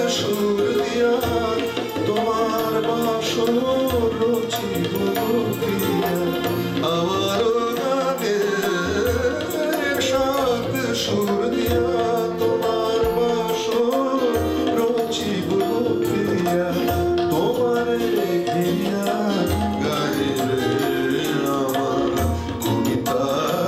সুর দিয়া তোমার বাসর রচিব দিয়া আমার গানের সাত সুর দিয়া তোমার বাসর রচিব দিয়া তোমার ঘিয়া গায়ে আমার কবিতা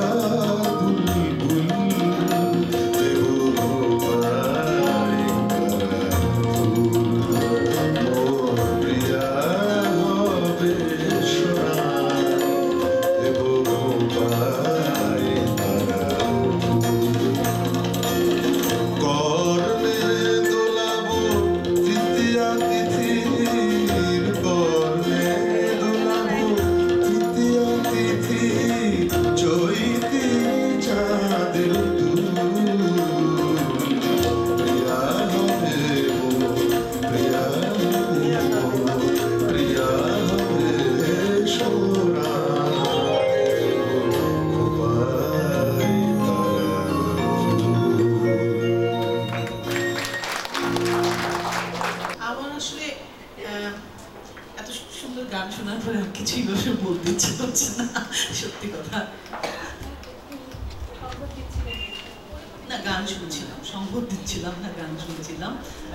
গান শোনার পরে আর কিছুই বলতে ইচ্ছে হচ্ছে না, সত্যি কথা। না, গান শুনছিলাম, সংবাদ দিচ্ছিলাম না, গান শুনছিলাম।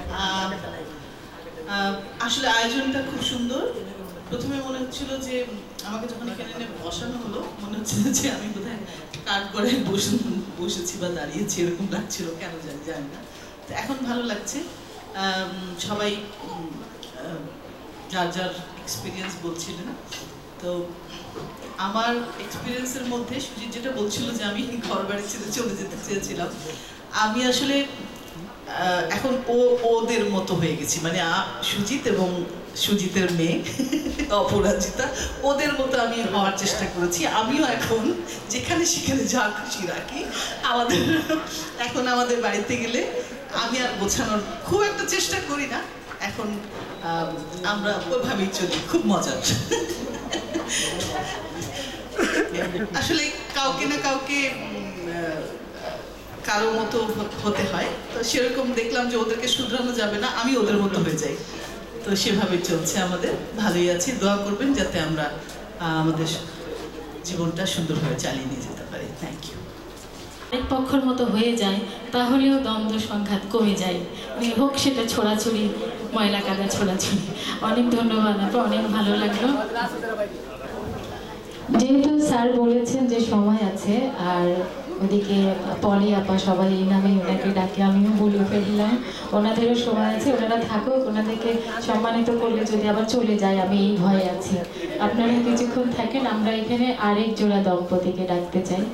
আসলে আয়োজনটা খুব সুন্দর। প্রথমে মনে হচ্ছিল যে আমাকে যখন এখানে এনে বসানো হলো মনে হচ্ছিল যে আমি বোধহয় কাঠ করে বসেছি বা দাঁড়িয়েছি, এরকম লাগছিল, কেন জানি না। তো এখন ভালো লাগছে। সবাই যার যার এক্সপিরিয়েন্স বলছিলেন। তো আমার এক্সপিরিয়েন্সের মধ্যে সুজিত যেটা বলছিল যে আমি ঘর বাড়ি ছেড়ে চলে যেতে চেয়েছিলাম, আমি আসলে এখন ওদের মতো হয়ে গেছি, মানে সুজিত এবং সুজিতের মেয়ে অপরাজিতা, ওদের মতো আমি হওয়ার চেষ্টা করেছি। আমিও এখন যেখানে সেখানে যা খুশি রাখি। এখন আমাদের বাড়িতে গেলে আমি আর গোছানোর খুব একটা চেষ্টা করি না, এখন আমরা ওইভাবেই চলি, খুব মজার। আসলে কাউকে না কাউকে কারো মতো হতে হয়, তো সেরকম দেখলাম যে ওদেরকে শুধরানো যাবে না, আমি ওদের মতো হয়ে যাই। তো সেভাবে চলছে আমাদের, ভালোই আছি। দোয়া করবেন যাতে আমরা আমাদের জীবনটা সুন্দরভাবে চালিয়ে নিয়ে যেতে পারি। Thank you. এক পক্ষের মতো হয়ে যায় তাহলেও দ্বন্দ্ব সংঘাত কমে যায়, হোক সেটা ছোড়াছুড়ি, ময়লা কাদা ছোড়াছুড়ি। অনেক ধন্যবাদ আপা, অনেক ভালো লাগলো। যেহেতু স্যার বলেছেন যে সময় আছে, আর ওদিকে পলি আপা সবাই এই নামে ওনাকে ডাকে, আমিও বলে ফেললাম ওনাদেরও সময় আছে, ওনারা থাকুক। ওনাদেরকে সম্মানিত করলে যদি আবার চলে যায় আমি এই ভয়ে আছি। আপনারা কিছুক্ষণ থাকেন, আমরা এখানে আরেক জোড়া দম্পতিকে ডাকতে চাই।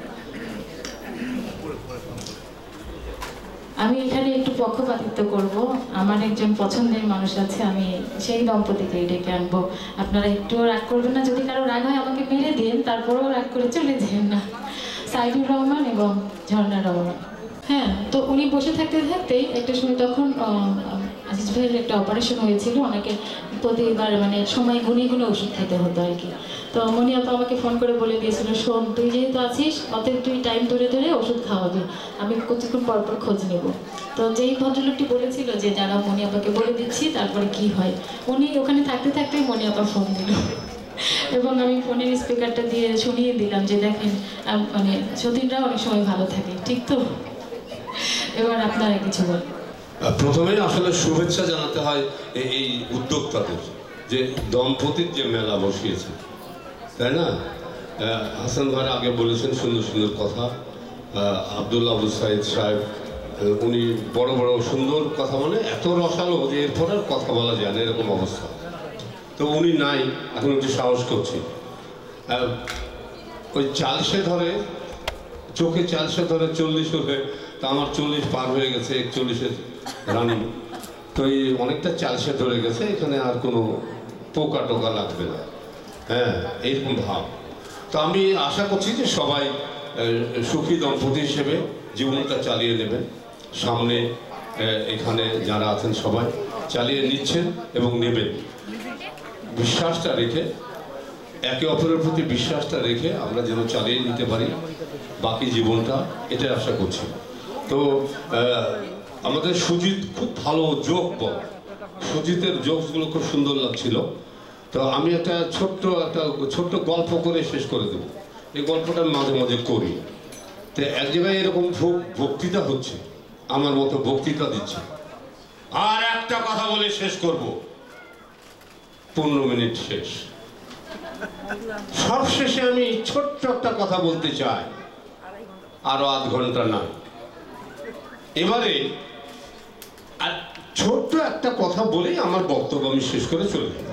আমি এখানে একটু পক্ষপাতিত্ব করব, আমার একজন পছন্দের মানুষ আছে, আমি সেই দম্পতিকে ডেকে আনবো। আপনারা একটু রাগ করবেন না, যদি কারো রাগ হয় আমাকে মেরে দিন, তারপরেও রাগ করে চলে যান না। সাইদুর রহমান এবং ঝর্ণা রহমান। হ্যাঁ, তো উনি বসে থাকতে থাকতেই একটা সময় তখন আজিজ ভাইয়ের একটা অপারেশন হয়েছিল, ওনাকে প্রতিবার মানে সময় গুনিয়ে গুনে ওষুধ খেতে হতো আর কি। তো মনি আপা আমাকে ফোন করে বলে দিয়েছিল, শোন তুই যেহেতু আছিস অতএব তুই টাইম ধরে ধরে ওষুধ খাওয়াবি, আমি কিছুক্ষণ পর পর খোঁজ নেব। তো যেই ভদ্রলোকটি বলেছিল যে যারা মনি আপাকে বলে দিচ্ছি তারপরে কি হয়, উনি ওখানে থাকতে থাকতেই মনি আপা ফোন দিল এবং আমি ফোনের স্পিকারটা দিয়ে শুনিয়ে দিলাম যে দেখেন মানে সতীনরাও অনেক সময় ভালো থাকে, ঠিক তো? এবার আপনারা কিছু বলেন। প্রথমেই আসলে শুভেচ্ছা জানাতে হয় এই উদ্যোক্তাদের, যে দম্পতির যে মেলা বসিয়েছে, তাই না? হাসান ভাই আগে বলেছেন সুন্দর সুন্দর কথা, আব্দুল আবু সাইদ সাহেব উনি বড় বড় সুন্দর কথা, মানে এত রসালো যে এরপর আর কথা বলা যায় না, এরকম অবস্থা। তো উনি নাই, এখন একটু সাহস করছি। ওই চালসে ধরে, চোখে চালসে ধরে 40 হলে, তা আমার 40 পার হয়ে গেছে, 41-এর রানিং। তো এই অনেকটা চালসে ধরে গেছে, এখানে আর কোনো পোকা টোকা লাগবে না, হ্যাঁ, এইরকম ভাব। তো আমি আশা করছি যে সবাই সুখী দম্পতি হিসেবে জীবনটা চালিয়ে নেবেন। সামনে এখানে যারা আছেন সবাই চালিয়ে নিচ্ছেন এবং নেবেন। বিশ্বাসটা রেখে, একে অপরের প্রতি বিশ্বাসটা রেখে আমরা যেন চালিয়ে নিতে পারি বাকি জীবনটা, এটাই আশা করছি। তো আমাদের সুজিত খুব ভালো যোগ বলে, সুজিতের জোকসগুলো খুব সুন্দর লাগছিল। তো আমি একটা ছোট্ট গল্প করে শেষ করে দেবো। এই গল্পটা আমি মাঝে মাঝে করি। তো এক জায়গায় এরকম বক্তৃতা হচ্ছে, আমার মতো বক্তৃতা দিচ্ছে, আর একটা কথা বলে শেষ করব, 15 মিনিট শেষ। সবশেষে আমি ছোট্ট একটা কথা বলতে চাই, আরো আধ ঘন্টা না। এবারে আর ছোট্ট একটা কথা বলেই আমার বক্তব্য আমি শেষ করে চলে যাব,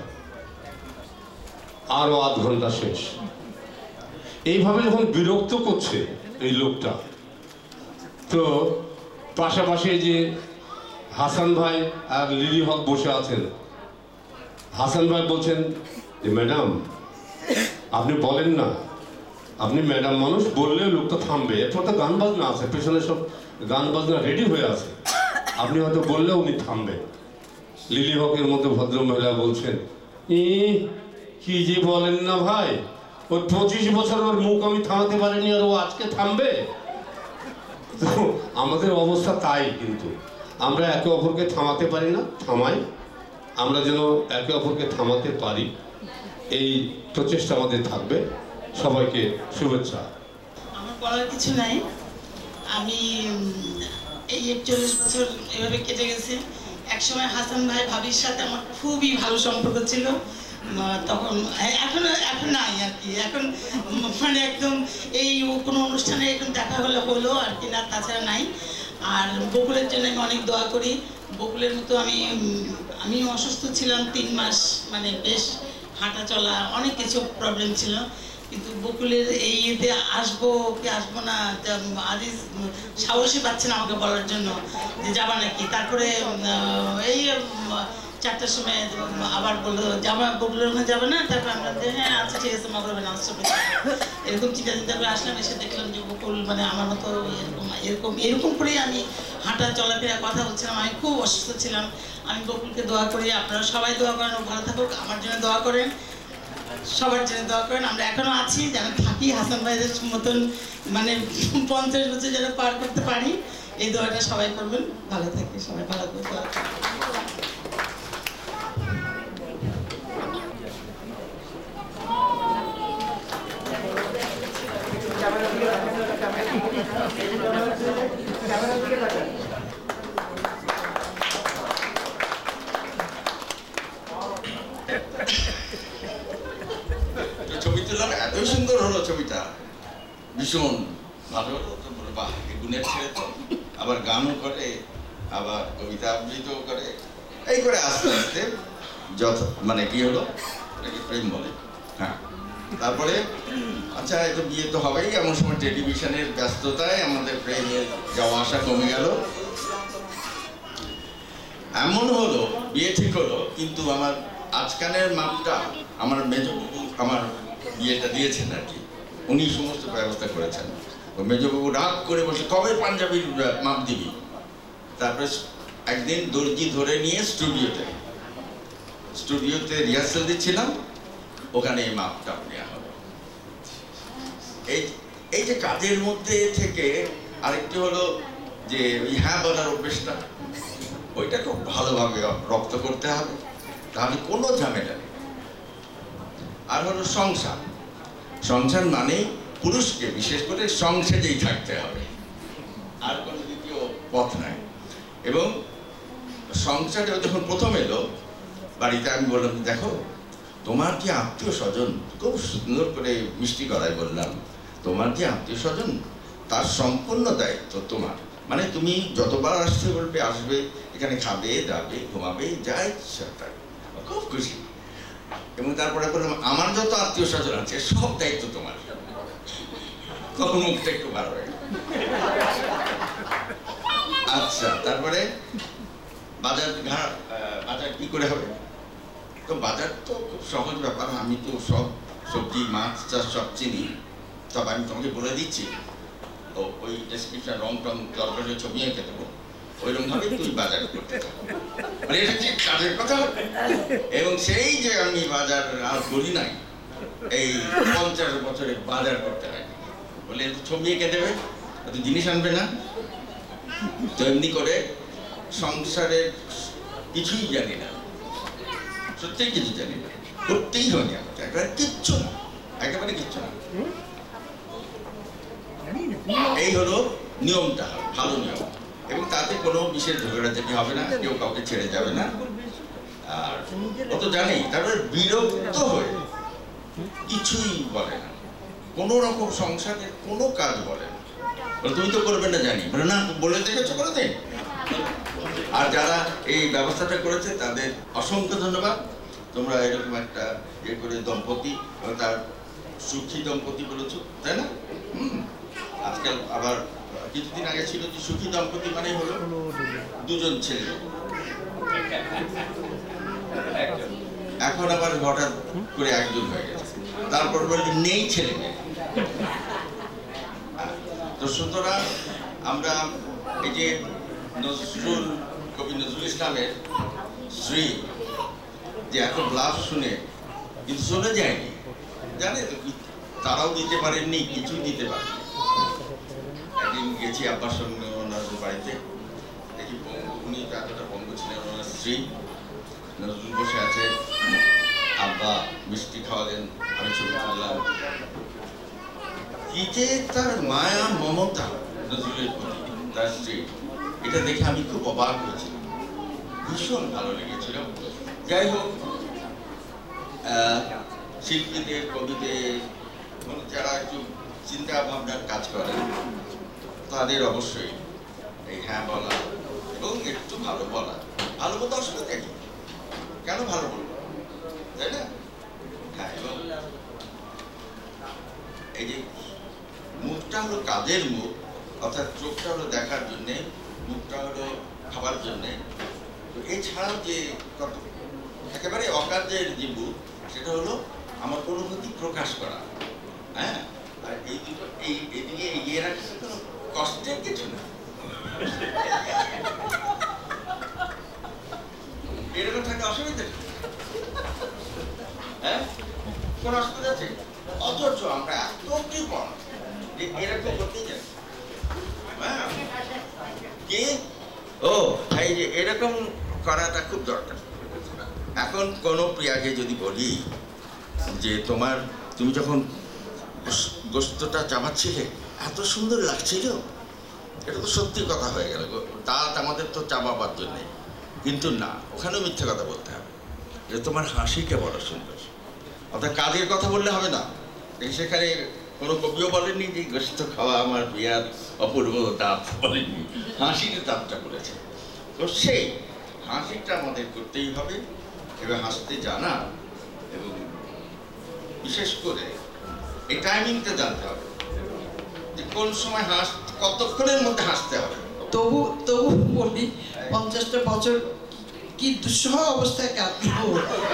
আরো আধ ঘন্টা শেষ। এইভাবে যখন বিরক্ত করছে এই লোকটা, তো পাশাপাশি যে হাসান ভাই আর লিলি হক বসে আছেন, হাসান ভাই বলছেন যে ম্যাডাম আপনি বলেন না, আপনি ম্যাডাম মানুষ, বললে লোকটা থামবে, এরপর তো গান বাজনা আছে, পেছনে সব গান বাজনা রেডি হয়ে আছে, আপনি হয়তো বললে উনি থামবে। লিলি হকের মতো ভদ্র মহিলা বলছেন, কি যে বলেন না ভাই, ওর 25 বছর ওর মুখ আমি থামাতে পারিনি, আর ও আজকে থামবে? তো আমাদের অবস্থা তাই, কিন্তু আমরা একে অপরকে থামাতে পারি না, থামাই। আমরা যেন একে অপরকে থামাতে পারি, এই প্রচেষ্টা আমাদের থাকবে। সবাইকে শুভেচ্ছা। আমার বলার কিছু নাই। আমি এই 41 বছর এভাবে কেটে গেছে। একসময় হাসান ভাই ভাবির সাথে আমার খুবই ভালো সম্পর্ক ছিল, তখন এখন নাই আর কি। এখন মানে একদম এই কোনো অনুষ্ঠানে একদম দেখা হলো আর কি, না তাছাড়া নাই। আর বকুলের জন্য আমি অনেক দোয়া করি। বকুলের মতো আমি অসুস্থ ছিলাম 3 মাস, মানে বেশ হাঁটা চলা অনেক কিছু প্রবলেম ছিল, কিন্তু বকুলের এই ঈদে আসবো কি আসবো না, আজিজ সাহসই পাচ্ছে না আমাকে বলার জন্য যে যাবা নাকি। তারপরে এই 4টার সময় আবার বললো যাবা, বকুলের ওখানে যাবে না? তারপরে আমরা হ্যাঁ আচ্ছা ঠিক আছে, মগরবে নামাজ পড়বে। এরকম চিন্তা করে আসলাম, এসে দেখলাম যে বকুল মানে আমার মতো এরকম করেই আমি হাঁটা চলাফেরা কথা বলছিলাম। আমি খুব অসুস্থ ছিলাম। আমি বকুলকে দোয়া করি, আপনারা সবাই দোয়া করেন, ও ভালো থাকুক, আমার জন্য দোয়া করেন, সবার জন্য দোয়া করেন। আমরা এখনো আছি, যেন থাকি হাসান ভাইদের মতন, মানে 50 বছর যেন পার করতে পারি। এই দোয়াটা সবাই করবেন। ভালো থাকি, সবাই ভালো করে দোয়া করবেন। ছবি তুললাম, এত সুন্দর হলো ছবিটা, ভীষণ ভালো হলো। তো বলে বাহ, গুণের ছেলে তো, আবার গানও করে, আবার কবিতা আবৃত্তিও করে, এই করে আস্তে আস্তে মানে কি হলো, এটাকে প্রেম বলে। হ্যাঁ, তারপরে আচ্ছা এই তো বিয়ে তো হবেই, এমন সময় টেলিভিশনের ব্যস্ততায় আমাদের প্রেমের যাওয়া আসা কমে গেল। এমন হলো বিয়ে ঠিক হলো, কিন্তু আমার আজকালের মাপটা আমার মেজবাবু আমার বিয়েটা দিয়েছেন আর কি, উনি সমস্ত ব্যবস্থা করেছেন। তো মেজবাবু রাগ করে বসে কবে পাঞ্জাবির মাপ দিবি? তারপরে একদিন দর্জি ধরে নিয়ে স্টুডিওতে রিহার্সাল দিচ্ছিলাম, ওখানে এই মাপটা নেওয়া হবে। এই যে কাজের মধ্যে থেকে আরেকটি হলো যে ওই হ্যাঁ বলার অভ্যেসটা, ওইটা খুব ভালোভাবে রপ্ত করতে হবে, তাহলে কোনো ঝামেলা নেই। আর হলো সংসার মানে পুরুষকে বিশেষ করে সংসারেই থাকতে হবে, আর কোনো দ্বিতীয় পথ নাই। এবং সংসারে যখন প্রথম এলো বাড়িতে, আমি বললাম দেখো তোমার যে আত্মীয় স্বজন, খুব সুন্দর করে মিষ্টি গলায় বললাম, তোমার যে আত্মীয় স্বজন তার সম্পূর্ণ দায়িত্ব তোমার, মানে তুমি যতবার আসতে বলবে আসবে, এখানে খাবে দাবে ঘুমাবে যা ইচ্ছা তাই। খুব খুশি। এবং তারপরে বললাম আমার যত আত্মীয় স্বজন আছে সব দায়িত্ব তোমার। তখন মুখটা একটু বার হয়ে গেল। আচ্ছা, তারপরে বাজার কি করে হবে? তো বাজার তো খুব সহজ ব্যাপার, আমি তো সব সবজি মাছ চাষ সব চিনি, তবে আমি তোমাকে বলে দিচ্ছি, তো ওই ডেসক্রিপশন রং টং তরকারি ছবি এঁকে দেবো, ওইরকম ভাবে তুই বাজার করতে থাকো, মানে এটা ঠিক কাজের কথা। এবং সেই যে আমি বাজার আর করি নাই, এই 50 বছরে বাজার করতে হয়, বলে ছবি এঁকে দেবে, তো জিনিস আনবে না। তো এমনি করে সংসারের কিছুই জানি না, সত্যিই কিছু জানি না, করতেই হয়নি আমাকে, একেবারে কিচ্ছু না, একেবারে কিচ্ছু না। এই হলো নিয়মটা, ভালো নিয়ম, এবং তাতে কোনো বিশেষ ঝগড়াঝাটি হবে না, কেউ কাউকে ছেড়ে যাবে না। আর ও তো জানেই, তারপরে বিরক্ত হয়ে কিছুই বলে না, কোনো রকম সংসারের কোনো কাজ বলে না। তুমি তো করবে না জানি, বলে না, বলে দেখেছো করে দেন। আর যারা এই ব্যবস্থাটা করেছে তাদের অসংখ্য ধন্যবাদ। তোমরা এরকম একটা ইয়ে করে দম্পতি, তার সুখী দম্পতি বলেছো, তাই না? আজকাল আবার কিছুদিন আগে ছিল যে সুখী দম্পতি মানে হলো দুজন ছেলে, এখন আবার হঠাৎ করে একজন হয়ে গেছে, তারপর বললি নেই ছেলে মেয়ে। তো সুতরাং আমরা এই যে কবি নজরুল ইসলামের স্ত্রী যে এত লাভ শুনে কিন্তু চলে যায়নি, জানে তো, তারাও দিতে পারেননি, কিছুই দিতে পারেনি। একদিন গেছি আব্বার সঙ্গে ওনার বাড়িতে, দেখি উনি এতটা বঙ্গ ছিলেন, ওনার স্ত্রী নজরুল বসে আছে, আব্বা মিষ্টি খাওয়ালেন, আমি ছবি তুললাম। কি যে তার মায়া মমতা নজরুলের প্রতি তার স্ত্রী, এটা দেখে আমি খুব অবাক হয়েছিলাম, ভীষণ ভালো লেগেছিল। যাই হোক, শিল্পীদের, কবিদের, মানে যারা একটু চিন্তা ভাবনার কাজ করেন তাদের অবশ্যই এই হ্যাঁ বলা এবং একটু ভালো বলা, ভালো বলতে অসুবিধা কি, কেন ভালো বলবো, তাই না? হ্যাঁ, এবং এই যে মুখটা হলো কাজের মুখ, অর্থাৎ চোখটা হলো দেখার জন্যে, মুখটা হলো খাবার জন্যে। তো এছাড়াও যে কত একেবারে অকাজের যে মুখ, সেটা হলো আমার অনুভূতি প্রকাশ করা। হ্যাঁ, আর এই দুটো এদিকে এগিয়ে রাখতে কোনো কষ্টের কিছু না, এরকম থাকে অসুবিধা, হ্যাঁ, কোন অসুবিধা আছে? অথচ আমরা এত কি কম যে এরকম করতেই চাই। হ্যাঁ, কি ও এই যে এরকম করাটা খুব দরকার। এখন কোনো প্রিয়াকে যদি বলি যে তুমি যখন গোস্তটা চাবাচ্ছিলে এত সুন্দর লাগছিল, এটা তো সত্যি কথা হয়ে গেল, দাঁত আমাদের তো চাবাবার জন্যে, কিন্তু না, ওখানেও মিথ্যে কথা বলতে হবে যে তোমার হাসিকে বড় সুন্দর। অর্থাৎ কাজের কথা বললে হবে না, সেখানে কোনো কবিও বলেননি যে গোস্ত খাওয়া আমার প্রিয়ার অপূর্ব দাঁত, বলেননি, হাসির দাঁতটা বলেছে। তো সেই হাসিটা আমাদের করতেই হবে, এবার হাসতে জানা, এবং বিশেষ করে এই টাইমিংটা জানতে হবে যে কোন সময় কতক্ষণের মধ্যে হাসতে হবে। তবু বলি 50টা বছর কি দুঃসহ অবস্থায় কাটলো,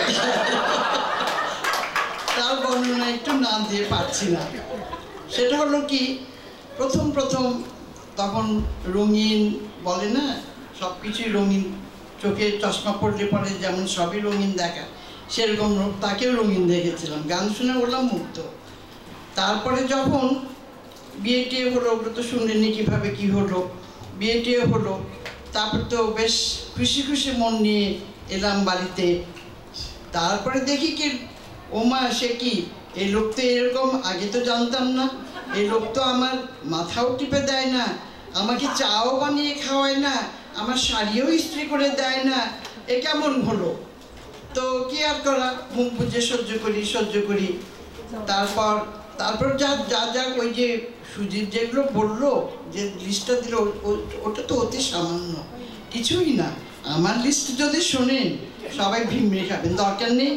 তার বর্ণনা একটু না দিয়ে পারছি না। সেটা হলো কি, প্রথম তখন রঙিন বলে না, সব কিছুই রঙিন, চোখে চশমা পড়লে পরে যেমন সবই রঙিন দেখা, সেরকম তাকেও রঙিন দেখেছিলাম, গান শুনে বললাম মুগ্ধ। তারপরে যখন বিয়ে টিয়ে হলো, ওগুলো তো শুনলেনি কীভাবে কী হলো, বিয়ে টিয়ে হলো, তারপর তো বেশ খুশি মন নিয়ে এলাম বাড়িতে। তারপরে দেখি কি, ওমা সে কি, এই লোক তো এরকম, আগে তো জানতাম না, এই লোক তো আমার মাথাও টিপে দেয় না, আমাকে চাও বানিয়ে খাওয়ায় না, আমার শাড়িও ইস্ত্রি করে দেয় না, এ কেমন হলো? তো কি আর করা, মুখ বুঝে সহ্য করি। তারপর যা ওই যে সুজিত যেগুলো বললো, যে লিস্টটা দিল, ওটা তো অতি সামান্য, কিছুই না। আমার লিস্ট যদি শোনেন সবাই ভিমড়ে খাবেন, দরকার নেই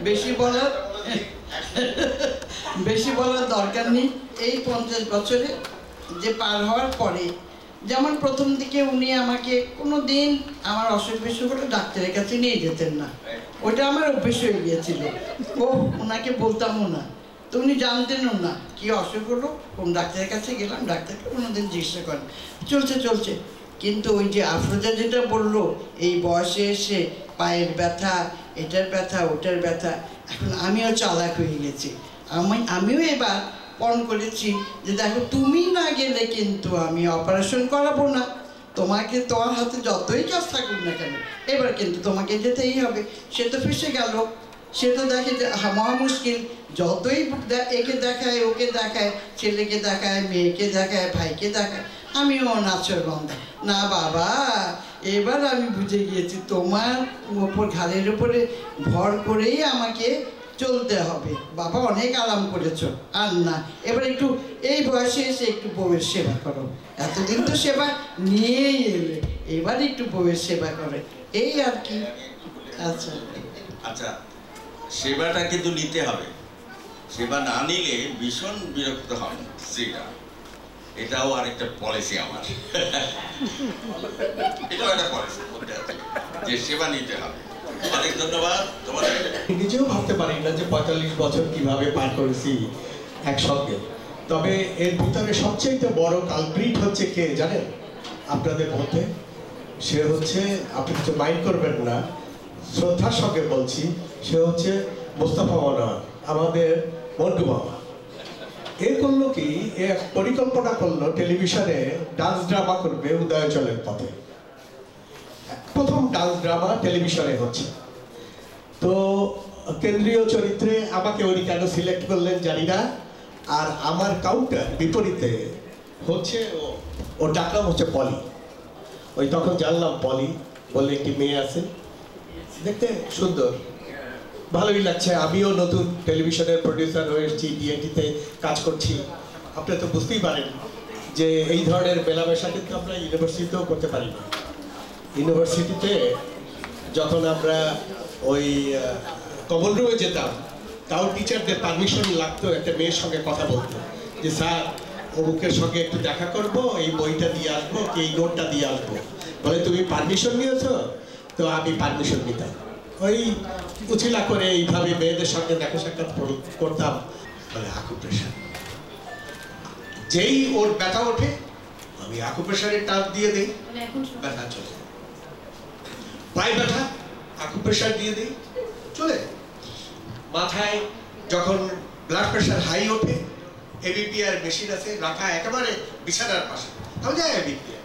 বেশি বলার দরকার নেই। এই 50 বছরে যে পার হওয়ার পরে, যেমন প্রথম দিকে উনি আমাকে কোনো দিন আমার অসুখ বিসুখ হলে ডাক্তারের কাছে নিয়ে যেতেন না, ওটা আমার অভ্যেস হয়ে গিয়েছিল। ওনাকে বলতামও না, তো উনি জানতেনও না কি অসুখ হলো, কোন ডাক্তারের কাছে গেলাম, ডাক্তারকে কোনোদিন জিজ্ঞাসা করেন, চলছে। কিন্তু ওই যে আফরোজা যেটা বললো, এই বয়সে এসে পায়ের ব্যথা, এটার ব্যথা, ওটার ব্যথা, এখন আমিও চালাক হয়ে গেছি। আমিও এবার পণ করেছি যে দেখো, তুমি না গেলে কিন্তু আমি অপারেশন করাবো না, তোমাকে তোমার হাতে যতই কাজ থাকুক না কেন এবার কিন্তু তোমাকে যেতেই হবে। সে তো ফেসে গেল, সে তো দেখে যে মহা মুশকিল, যতই একে দেখায় ওকে দেখায়, ছেলেকে দেখায় মেয়েকে দেখায় ভাইকে দেখায়, আমিও নাচরবন্ধা না বাবা। এবার আমি বুঝে গিয়েছি তোমার ওপর ঘাড়ের উপরে ভর করেই আমাকে চলতে হবে। বাবা অনেক আরাম করেছো, আর না এবার একটু এই বয়সে এসে একটু বউয়ের সেবা করো। এতদিন তো সেবা নিয়েই এলে, এবার একটু বউয়ের সেবা করে, এই আর কি। আচ্ছা আচ্ছা, সেবাটা কিন্তু নিতে হবে। সেবা না নিলে ভীষণ বিরক্ত হন স্ত্রীরা। এটাও আরেকটা পলিসি আমার। এটাও একটা পলিসি যে সেবা নিতে হবে। অনেক ধন্যবাদ তোমাদের। নিজেও ভাবতে পারি না যে 45 বছর কিভাবে পার করেছি একসঙ্গে। তবে এর ভিতরে সবচেয়ে বড় কালপ্রিট হচ্ছে কে জানেন আপনাদের মধ্যে? সে হচ্ছে, আপনি কিছু মাইন্ড করবেন না, শ্রদ্ধার সঙ্গে বলছি, সে হচ্ছে মোস্তফা মনোয়ার, আমাদের মন্টু মামা। এ করলো কি, এ পরিকল্পনা করলো টেলিভিশনে ডান্স ড্রামা করবে উদয়াচলের পথে। প্রথম ডান্স ড্রামা টেলিভিশনে হচ্ছে। তো কেন্দ্রীয় চরিত্রে আমাকে উনি কেন সিলেক্ট করলেন জানি না। আর আমার কাউন্টার বিপরীতে হচ্ছে ওর ডাকনাম হচ্ছে পলি। ওই তখন জানলাম পলি বলে একটি মেয়ে আছে, দেখতে সুন্দর, ভালোই লাগছে। আমিও নতুন টেলিভিশনের প্রডিউসার হয়ে এসেছি, ডিএনটিতে কাজ করছি। আপনি তো বুঝতেই পারেন যে এই ধরনের মেলামেশা কিন্তু আমরা ইউনিভার্সিটিতেও করতে পারি না। ইউনিভার্সিটিতে যখন আমরা ওই কমন রুমে যেতাম, তাও টিচারদের পারমিশন লাগতো একটা মেয়ের সঙ্গে কথা বলতে, যে স্যার অমুকের সঙ্গে একটু দেখা করব, এই বইটা দিয়ে আসবো কি এই নোটটা দিয়ে আসবো। বলে তুমি পারমিশন নিয়েছো? তো আমি পারমিশন নিতাম, ওই উচিলা করে এইভাবে মেয়েদের সঙ্গে দেখা সাক্ষাৎ করতাম। বলে আকুপ্রেশার, যেই ওর ব্যথা ওঠে আমি আকুপ্রেশারের টাপ দিয়ে দিই, ব্যথা চলে। পায়ে ব্যথা আকুপ্রেশার দিয়ে দিই, চলে। মাথায় যখন ব্লাড প্রেশার হাই ওঠে, এবিপিআর মেশিন আছে রাখা একেবারে বিছানার পাশে, আমি যাই এবিপিআর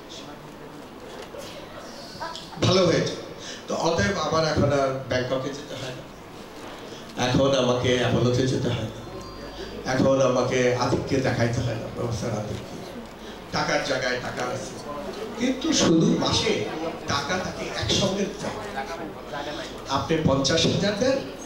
ভালো হয়েছে। তো অতএব আমার এখন আর ব্যাংককে যেতে হয় না, এখন আমাকে অ্যাপোলোতে যেতে হয় না, এখন আমাকে আদিককে দেখাইতে হয় না, প্রফেসর আদিককে। টাকার জায়গায় টাকা আছে, কিন্তু শুধু মাসে টাকা তাকে একসঙ্গে আপনি 50,000 দেন,